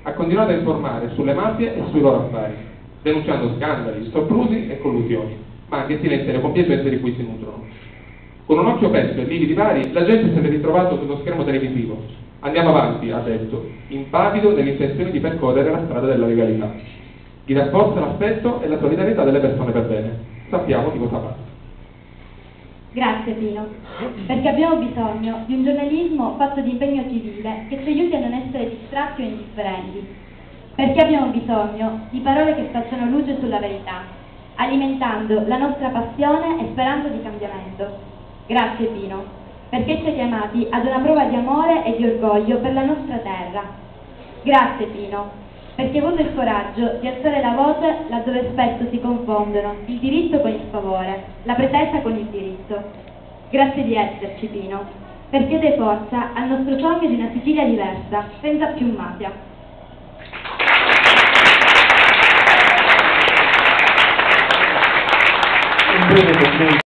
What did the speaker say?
ha continuato a informare sulle mafie e sui loro affari, denunciando scandali, soprusi e collusioni, ma anche silenzi e compiacenze di cui si nutrono. Con un occhio perso e lividi vari, la gente si è ritrovato sullo schermo televisivo. Andiamo avanti, ha detto, impavido nelle intenzioni di percorrere la strada della legalità. Gli rafforza l'affetto e la solidarietà delle persone per bene. Sappiamo di cosa parla. Grazie Pino, perché abbiamo bisogno di un giornalismo fatto di impegno civile che ci aiuti a non essere distratti o indifferenti, perché abbiamo bisogno di parole che facciano luce sulla verità, alimentando la nostra passione e speranza di cambiamento. Grazie Pino, perché ci hai chiamati ad una prova di amore e di orgoglio per la nostra terra. Grazie Pino, perché hai avuto il coraggio di alzare la voce laddove spesso si confondono il diritto con il favore, la pretesa con il diritto. Grazie di esserci Pino, perché dai forza al nostro sogno di una Sicilia diversa, senza più mafia. Un breve commento.